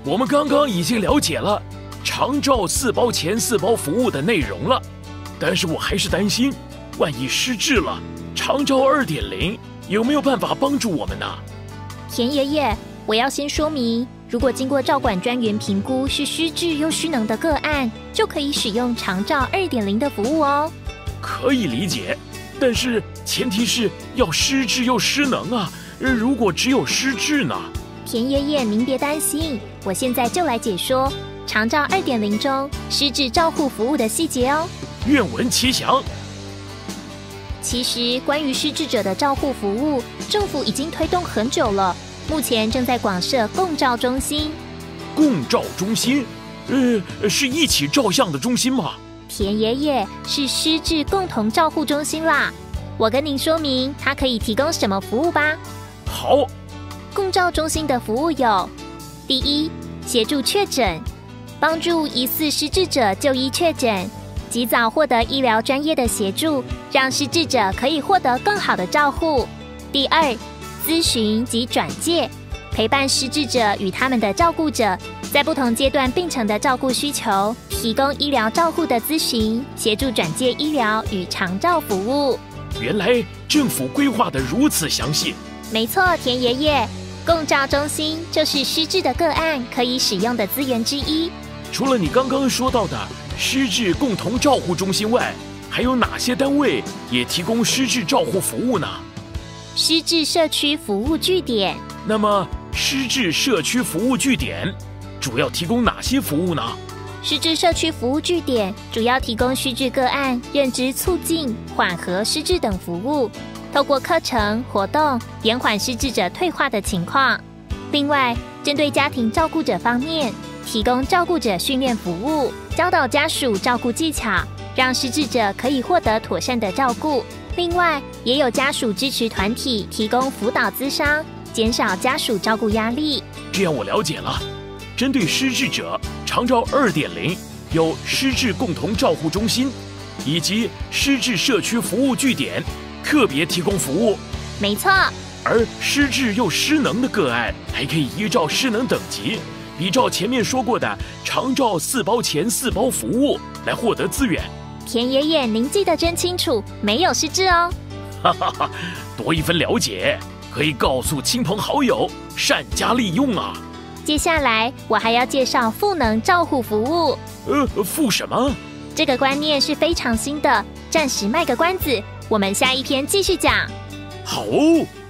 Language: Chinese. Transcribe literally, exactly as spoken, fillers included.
我们刚刚已经了解了长照四包钱四包服务的内容了，但是我还是担心，万一失智了，长照 二点零 有没有办法帮助我们呢？ 田爷爷，我要先说明，如果经过照管专员评估是失智又失能的个案，就可以使用长照 二点零 的服务哦。 可以理解，但是前提是要失智又失能啊，如果只有失智呢？ 田爷爷，您别担心，我现在就来解说长照 二点零 中失智照护服务的细节哦。 愿闻其详。 其实，关于失智者的照护服务，政府已经推动很久了，目前正在广设共照中心。 共照中心，呃，是一起照相的中心吗？ 田爷爷，是失智共同照护中心啦。我跟您说明，它可以提供什么服务吧。 好。 共照中心的服务有：第一，协助确诊，帮助疑似失智者就医确诊，及早获得医疗专业的协助，让失智者可以获得更好的照护。第二，咨询及转介，陪伴失智者与他们的照顾者，在不同阶段病程的照顾需求，提供医疗照护的咨询，协助转介医疗与长照服务。 原来政府规划得如此详细。 没错，田爷爷，共照中心就是失智的个案可以使用的资源之一。 除了你刚刚说到的失智共同照护中心外，还有哪些单位也提供失智照护服务呢？ 失智社区服务据点。 那么失智社区服务据点主要提供哪些服务呢？ 失智社区服务据点主要提供失智个案认知促进、缓和失智等服务，透过课程活动延缓失智者退化的情况。另外，针对家庭照顾者方面，提供照顾者训练服务，教导家属照顾技巧，让失智者可以获得妥善的照顾。另外，也有家属支持团体提供辅导咨商，减少家属照顾压力。 这样我了解了。针对失智者，长照 二点零 有失智共同照护中心以及失智社区服务据点特别提供服务。 没错。 而失智又失能的个案，还可以依照失能等级，比照前面说过的长照四包钱四包服务来获得资源。 田爷爷，您记得真清楚，没有失智哦。 哈哈哈，多一分了解，可以告诉亲朋好友，善加利用啊。 接下来我还要介绍赋能照护服务。 呃，赋什么？ 这个观念是非常新的，暂时卖个关子，我们下一篇继续讲。 好哦。